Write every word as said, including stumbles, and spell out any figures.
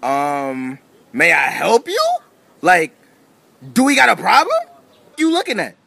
Um, may I help you? Like, do we got a problem? What you looking at?